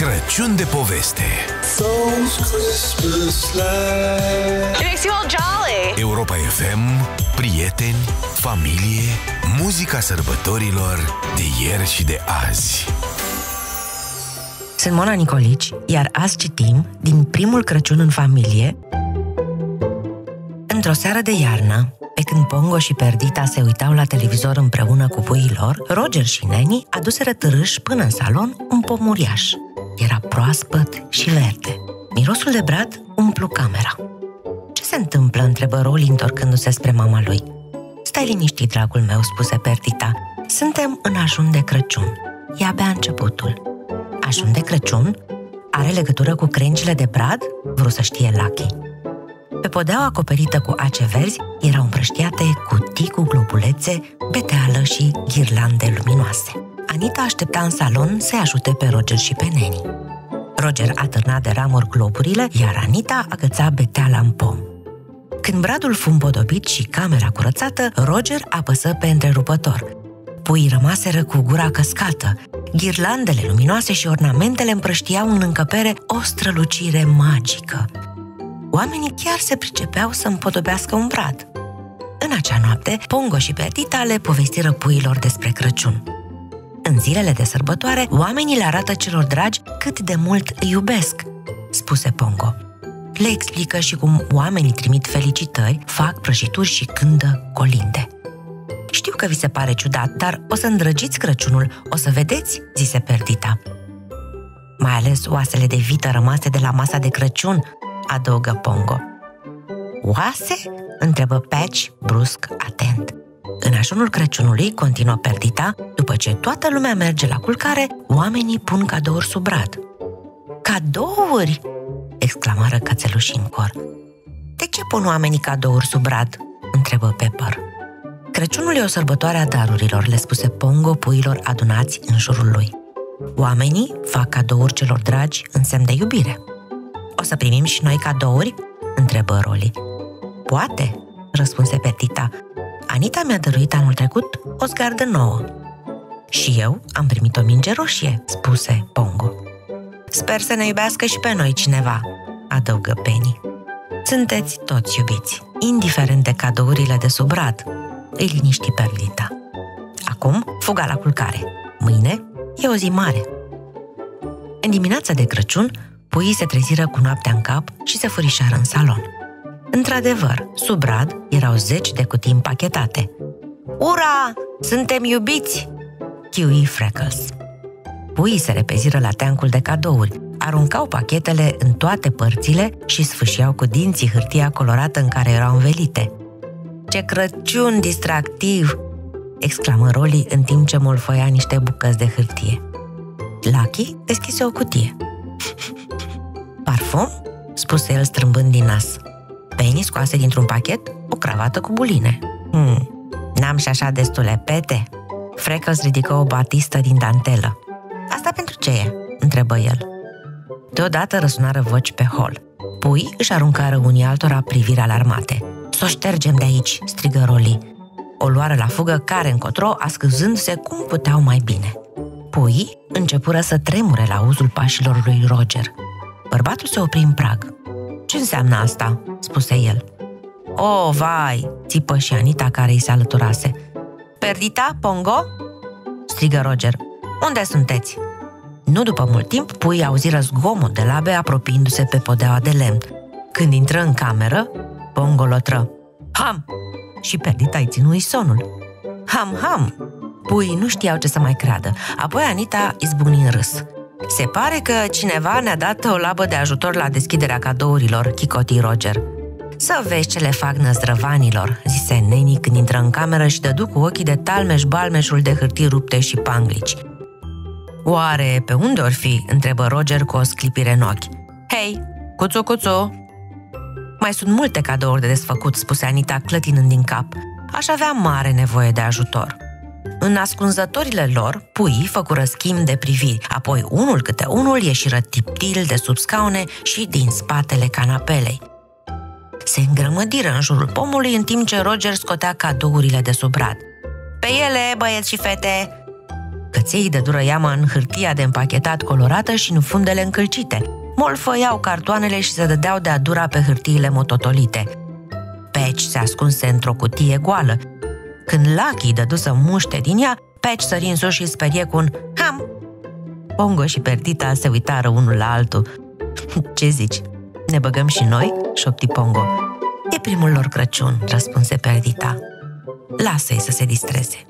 Crăciun de poveste. It makes you all jolly. Europa FM, prieteni, familie, muzica sărbătorilor de ieri și de azi. Sunt Mona Nicolici, iar azi citim din primul Crăciun în familie. Într-o seară de iarnă, pe când Pongo și Perdita se uitau la televizor împreună cu puii lor, Roger și Neni aduseră târâși până în salon un pom uriaș. Era proaspăt și verde. Mirosul de brad umplu camera. "Ce se întâmplă?" întrebă Rolly întorcându-se spre mama lui. "Stai liniștit, dragul meu," spuse Perdita. "Suntem în ajun de Crăciun. E abia începutul." "Ajun de Crăciun? Are legătură cu crengile de brad?" vrut să știe Lucky. Pe podeaua acoperită cu ace verzi erau împrăștiate cutii cu globulețe, beteală și ghirlande luminoase. Anita aștepta în salon să ajute pe Roger și pe Neni. Roger atârna de ramuri globurile, iar Anita agăța beteala în pom. Când bradul fu împodobit și camera curățată, Roger apăsă pe întrerupător. Puii rămaseră cu gura căscată. Ghirlandele luminoase și ornamentele împrăștiau în încăpere o strălucire magică. Oamenii chiar se pricepeau să împodobească un brad. În acea noapte, Pongo și Perdita le povestiră puiilor despre Crăciun. "În zilele de sărbătoare, oamenii le arată celor dragi cât de mult îi iubesc," spuse Pongo. Le explică și cum oamenii trimit felicitări, fac prăjituri și cântă colinde. "Știu că vi se pare ciudat, dar o să îndrăgiți Crăciunul, o să vedeți," zise Perdita. "Mai ales oasele de vită rămase de la masa de Crăciun," adăugă Pongo. "Oase?" întrebă Patch, brusc, atent. "În ajunul Crăciunului," continuă Perdita, "după ce toată lumea merge la culcare, oamenii pun cadouri sub brad." "Cadouri?" exclamară cățelușii în cor. "De ce pun oamenii cadouri sub brad?" întrebă Pepper. "Crăciunul e o sărbătoare a darurilor," le spuse Pongo puiilor adunați în jurul lui. "Oamenii fac cadouri celor dragi în semn de iubire." "O să primim și noi cadouri?" întrebă Rolly. "Poate," răspunse Perdita. "Anita mi-a dăruit anul trecut o zgardă nouă." "Și eu am primit o minge roșie," spuse Pongo. "Sper să ne iubească și pe noi cineva," adăugă Penny. "Sunteți toți iubiți, indiferent de cadourile de sub brad," îi liniști Perdita. "Acum, fuga la culcare. Mâine e o zi mare." În dimineața de Crăciun, puii se treziră cu noaptea în cap și se furișară în salon. Într-adevăr, sub brad erau 10 de cutii împachetate. "Ura! Suntem iubiți!" chiui Freckles. Puii se repeziră la teancul de cadouri, aruncau pachetele în toate părțile și sfâșiau cu dinții hârtia colorată în care erau învelite. "Ce Crăciun distractiv!" exclamă Rolly în timp ce molfăia niște bucăți de hârtie. Lucky deschise o cutie. "Parfum?" spuse el strâmbând din nas. Penny scoase dintr-un pachet o cravată cu buline. N-am și așa destule pete." Freckles ridică o batistă din dantelă. "Asta pentru ce e?" întrebă el. Deodată răsunară voci pe hol. Puii își aruncară unii altora priviri alarmate. "S-o ștergem de aici!" strigă Rolly. O luară la fugă care încotro, ascăzându-se cum puteau mai bine. Puii începură să tremure la auzul pașilor lui Roger. Bărbatul se opri în prag. "Ce înseamnă asta?" spuse el. "O, vai!" țipă și Anita, care îi se alăturase. "Perdita, Pongo?" strigă Roger. "Unde sunteți?" Nu după mult timp, puii auziră zgomot de labe apropiindu-se pe podeaua de lemn. Când intră în cameră, Pongo lotră: "Ham!" și Perdita îi ținui sonul. "Ham, ham!" Puii nu știau ce să mai creadă. Apoi Anita izbucni în râs. "Se pare că cineva ne-a dat o labă de ajutor la deschiderea cadourilor," chicotii Roger. "Să vezi ce le fac năzdrăvanilor," zise Neni când intră în cameră și dădu cu ochii de talmeș-balmeșul de hârtii rupte și panglici. "Oare pe unde or fi?" întrebă Roger cu o sclipire în ochi. "Hei, cuțu, cuțu!" "Mai sunt multe cadouri de desfăcut," spuse Anita, clătinând din cap. "Aș avea mare nevoie de ajutor." În ascunzătorile lor, puii făcură schimb de priviri, apoi unul câte unul ieșiră tiptil de sub scaune și din spatele canapelei. Se îngrămădiră în jurul pomului în timp ce Roger scotea cadourile de sub brad. "Pe ele, băieți și fete!" Căței de dură iama în hârtia de împachetat colorată și în fundele încălcite. Molfăiau cartoanele și se dădeau de-a dura pe hârtiile mototolite. Patch se ascunse într-o cutie goală. Când Lucky dădu să muște din ea, Patch sări în sus și sperie cu un ham. Pongo și Perdita se uitară unul la altul. Ce zici? Ne băgăm și noi? Șopti Pongo. E primul lor Crăciun, răspunse Perdita. Lasă-i să se distreze.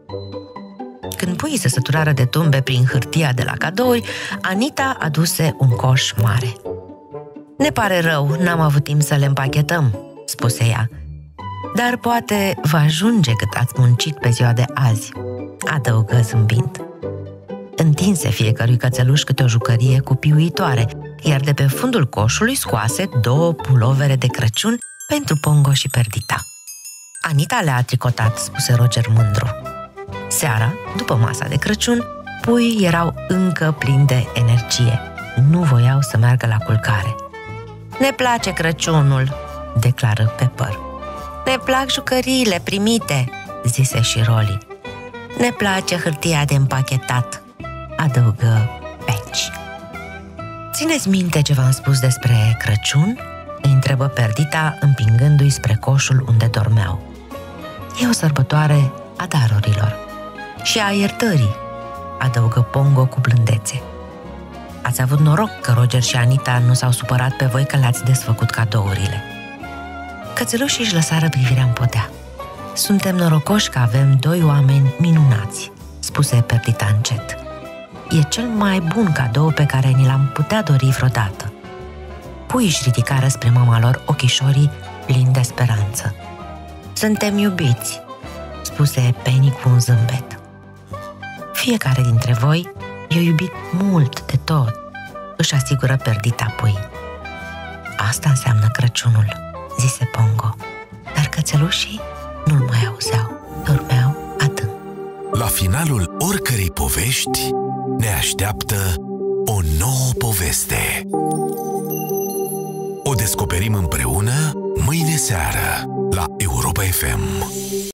Când puii se săturară de tumbe prin hârtia de la cadouri, Anita aduse un coș mare. Ne pare rău, n-am avut timp să le împachetăm, spuse ea. Dar poate vă ajunge cât ați muncit pe ziua de azi, adăugă zâmbind. Întinse fiecărui cățeluș câte o jucărie cupiuitoare, iar de pe fundul coșului scoase 2 pulovere de Crăciun pentru Pongo și Perdita. Anita le-a tricotat, spuse Roger mândru. Seara, după masa de Crăciun, puii erau încă plini de energie. Nu voiau să meargă la culcare. Ne place Crăciunul, declară Pepper. Ne plac jucăriile primite, zise și Rolly. Ne place hârtia de împachetat, adăugă Patch. Țineți minte ce v-am spus despre Crăciun? Îi întrebă Perdita, împingându-i spre coșul unde dormeau. E o sărbătoare a darurilor și a iertării, adăugă Pongo cu blândețe. Ați avut noroc că Roger și Anita nu s-au supărat pe voi că le-ați desfăcut cadourile. Cățelușii își lăsară privirea în podea. Suntem norocoși că avem 2 oameni minunați, spuse Perdita încet. E cel mai bun cadou pe care ni l-am putea dori vreodată. Puii își ridicară spre mama lor ochișorii plini de speranță. Suntem iubiți, spuse Penny cu un zâmbet. Fiecare dintre voi i-a iubit mult de tot, își asigură Perdita puii. Asta înseamnă Crăciunul, zise Pongo, dar cățelușii nu-l mai auzeau, dormeau adânc. La finalul oricărei povești ne așteaptă o nouă poveste. O descoperim împreună mâine seară la Europa FM.